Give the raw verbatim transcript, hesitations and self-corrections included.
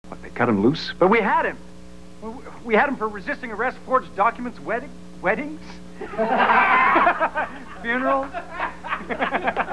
What, they cut him loose? But we had him. We had him for resisting arrest, forged documents, wedding, weddings, funerals.